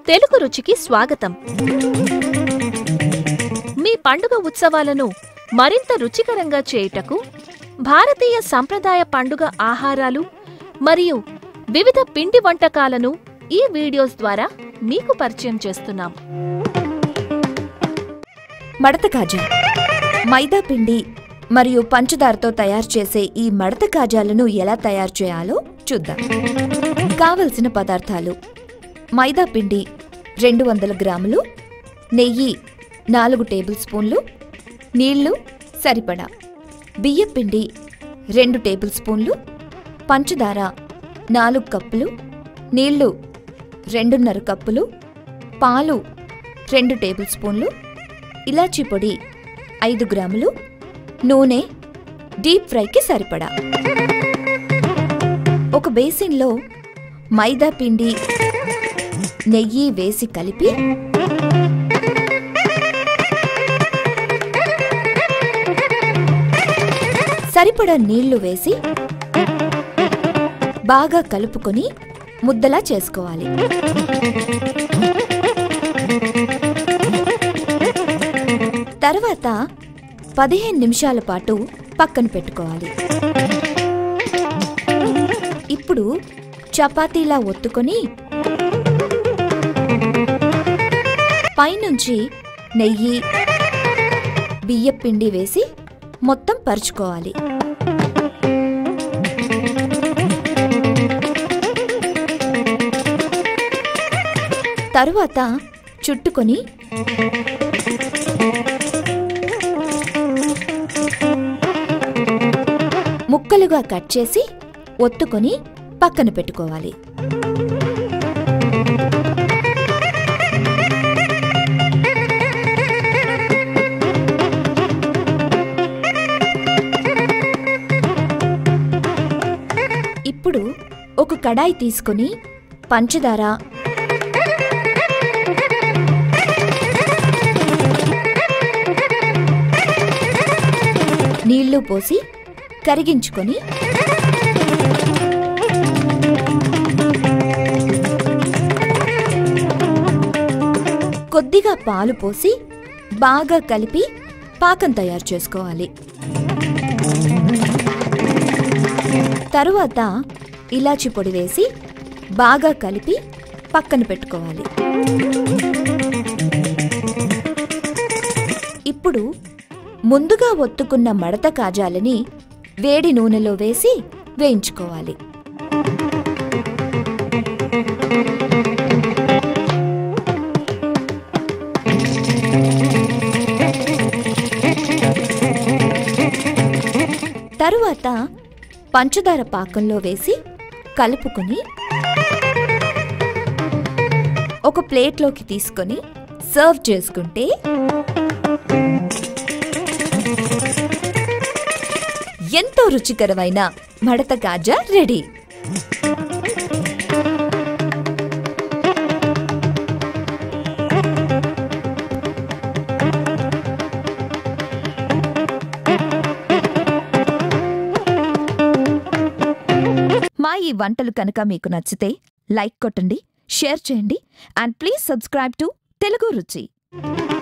తెలుగు రుచికి స్వాగతం. మీ పండుగ ఉత్సవాలను మరింత రుచికరంగా చేయుటకు భారతీయ సంప్రదాయ పండుగ ఆహారాలు మరియు వివిధ పిండి వంటకాలను ఈ వీడియోస్ ద్వారా మీకు పరిచయం చేస్తున్నాం. మడత కాజా మైదా పిండి మరియు పంచదారతో తయారు చేసే ఈ మడత కాజాలను ఎలా తయారు చేయాలో చూద్దాం. కావలసిన పదార్థాలు: మైదా పిండి 200 గ్రాములు, నెయ్యి 4 టేబుల్ స్పూన్లు, నీళ్లు సరిపడా, బియ్యపిండి 2 టేబుల్ స్పూన్లు, పంచదార 4 కప్పులు, నీళ్లు 2.5 కప్పులు, పాలు 2 టేబుల్ స్పూన్లు, ఇలాచీ పొడి 5 గ్రాములు, నూనె డీప్ ఫ్రైకి సరిపడా. ఒక బేసిన్లో మైదా పిండి, నెయ్యి వేసి కలిపి సరిపడా నీళ్లు వేసి బాగా కలుపుకొని ముద్దలా చేసుకోవాలి. తర్వాత 15 నిమిషాల పాటు పక్కన పెట్టుకోవాలి. ఇప్పుడు చపాతీలా ఒత్తుకొని పైనుంచి నెయ్యి, బియ్యపిండి వేసి మొత్తం పరుచుకోవాలి. తరువాత చుట్టుకొని ముక్కలుగా కట్ చేసి ఒత్తుకొని పక్కన పెట్టుకోవాలి. ఇప్పుడు ఒక కడాయి తీసుకొని పంచదార, నీళ్లు పోసి కరిగించుకొని కొద్దిగా పాలు పోసి బాగా కలిపి పాకం తయారు చేసుకోవాలి. తరువాత ఇలాచీ పొడి వేసి బాగా కలిపి పక్కన పెట్టుకోవాలి. ఇప్పుడు ముందుగా ఒత్తుకున్న మడత కాజాలని వేడి నూనెలో వేసి వేయించుకోవాలి. తరువాత పంచదార పాకంలో వేసి కలుపుకొని ఒక ప్లేట్లోకి తీసుకొని సర్వ్ చేసుకుంటే ఎంతో రుచికరమైన మడత కాజా రెడీ. మా ఈ వంటలు కనుక మీకు నచ్చితే లైక్ కొట్టండి, షేర్ చేయండి, and please subscribe to Telugu రుచి.